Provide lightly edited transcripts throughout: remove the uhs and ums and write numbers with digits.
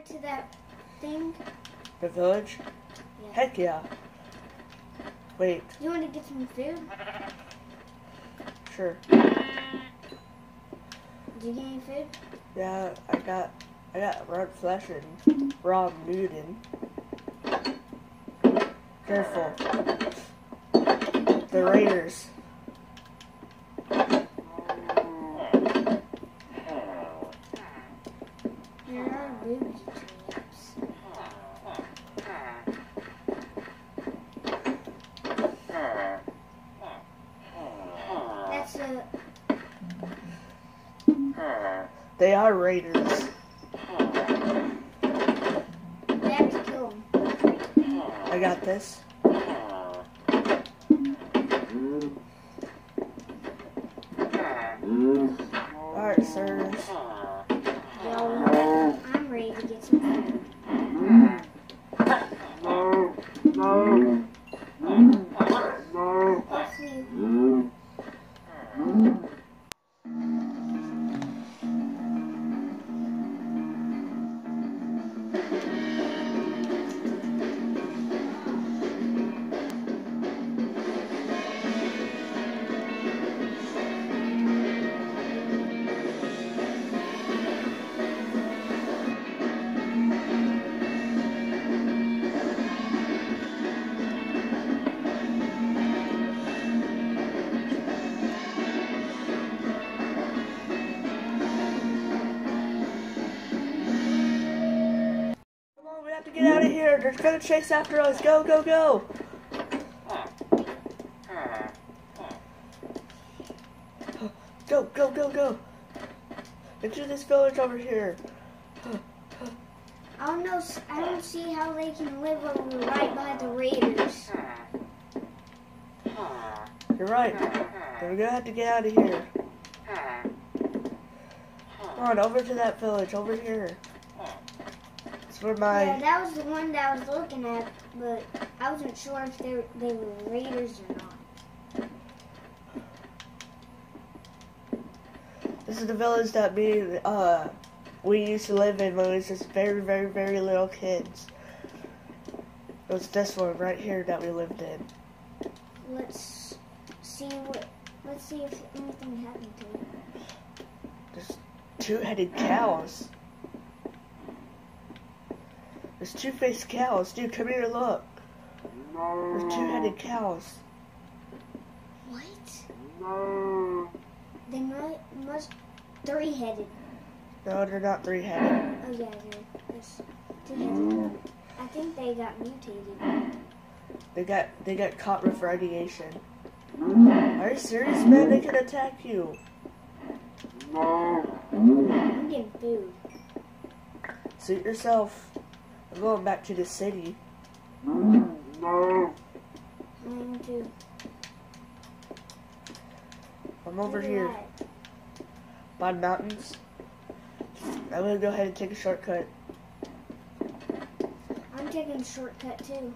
to that thing? The village? Yeah. Heck yeah. Wait, You want to get some food? sure. Did you get any food? Yeah, I got raw flesh and raw meat in. Careful. The raiders. There are booby traps. That's a... They are raiders. We have to kill them. I got this. Alright, sirs. Yo, I'm ready to get some food. Let's see. Come on, we have to get out of here. They're gonna chase after us. Go, go, go. Go, go, go, go. Into this village over here. I don't know. I don't see how they can live over right by the raiders. You're right. We're gonna have to get out of here. Come on, over to that village, over here. That's where Yeah, my... that was the one that I was looking at, but I wasn't sure if they were raiders or not. This is the village that we used to live in when we was just very, very, very little kids. It was this one right here that we lived in. Let's see if anything happened to it. There's two-headed cows. There's two-faced cows. Dude, come here and look. There's two-headed cows. What? They must three-headed. No, they're not three-headed. Oh yeah, they're two-headed. I think they got mutated. They got caught with radiation. Are you serious, man? They can attack you. I'm getting food. Suit yourself. I'm going back to the city. I am too. I'm over Where you here at? by the mountains. I'm gonna go ahead and take a shortcut. I'm taking a shortcut too.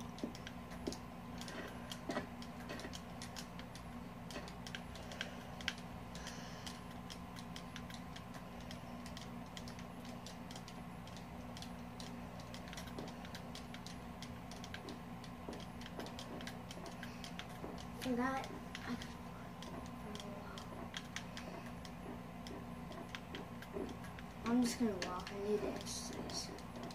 Forgot. I'm just gonna walk. I need to exercise.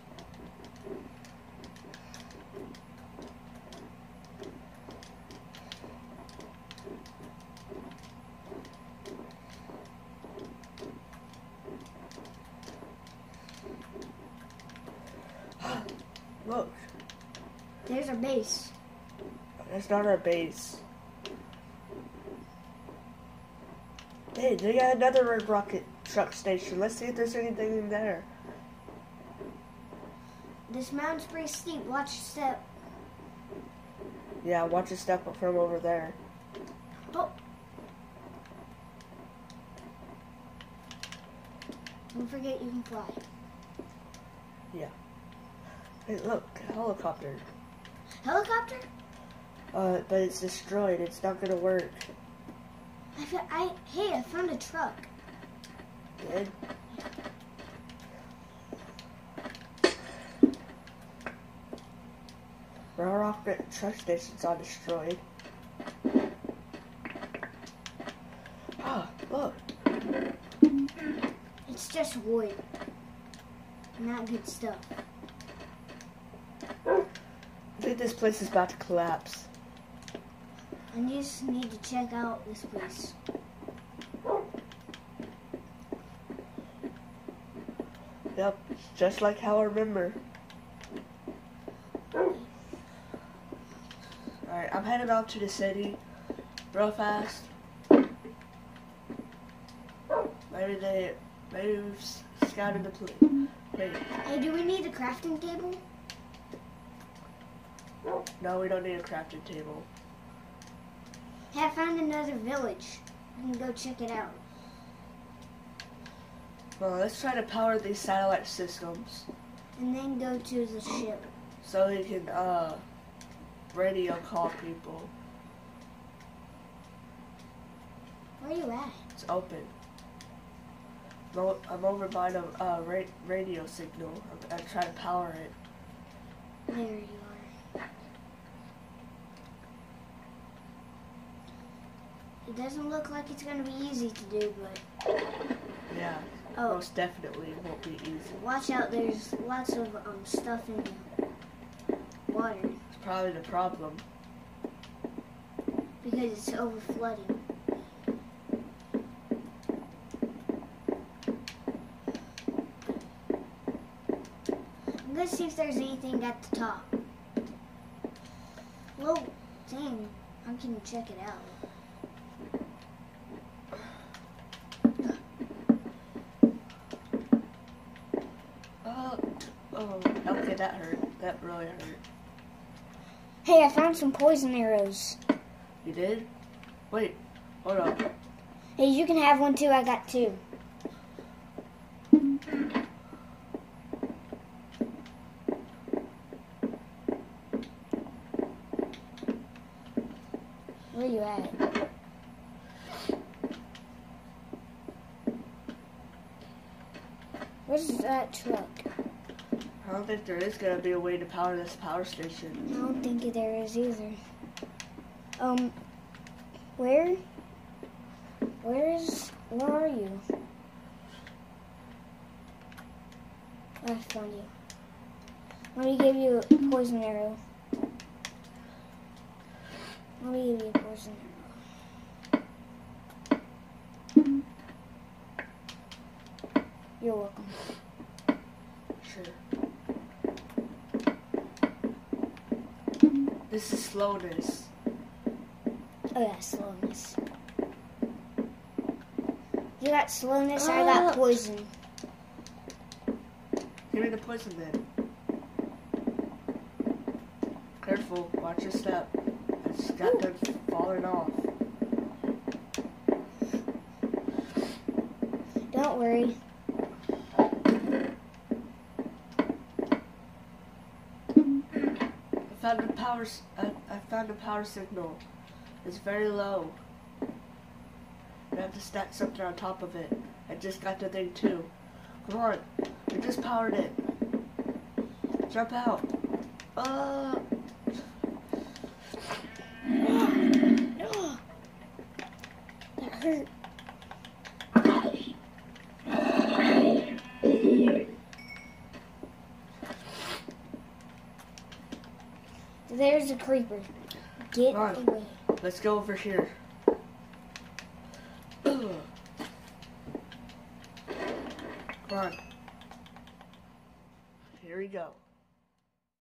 Look, There's our base. that's not our base. Hey, they got another red rocket truck station. Let's see if there's anything in there. This mountain's pretty steep. Watch your step. Yeah, watch your step from over there. Oh. Don't forget you can fly. Yeah. Hey, look, helicopter. Helicopter? But it's destroyed. It's not gonna work. Hey, I found a truck. Good. concrete truck station's all destroyed. Ah, look. It's just wood. Not good stuff. I think this place is about to collapse. I just need to check out this place. Yep, just like how I remember. Alright, I'm headed off to the city real fast. Maybe we've scouted the place. Wait, Hey, do we need a crafting table? no, we don't need a crafting table. Hey, I found another village. I can go check it out. Well, let's try to power these satellite systems And then go to the ship. so we can radio call people. Where are you at? It's open. I'm over by the radio signal. I'm trying to power it. There you are. It doesn't look like it's going to be easy to do, but Yeah, oh, most definitely won't be easy. watch out. There's lots of stuff in the water It's probably the problem. because it's over flooding. I'm going to see if there's anything at the top. Whoa, dang. I can check it out. Oh, okay, that hurt. That really hurt. Hey, I found some poison arrows. You did? Wait, hold on. Hey, you can have one too. I got two. Where you at? Where's that truck? I don't think there is going to be a way to power this power station. I don't think there is either. Where? Where are you? I found you. Let me give you a poison arrow. Let me give you a poison arrow. You're welcome. Sure. This is slowness. Oh yeah, slowness. You got slowness, I got poison. Give me the poison then. Careful, watch your step. I just got done falling off. Don't worry. I found the power signal. It's very low. I have to stack something on top of it. I just got the thing too. Come on, I just powered it. Jump out. That hurt. There's a creeper. Get Come on. away. Let's go over here. Come on. Here we go.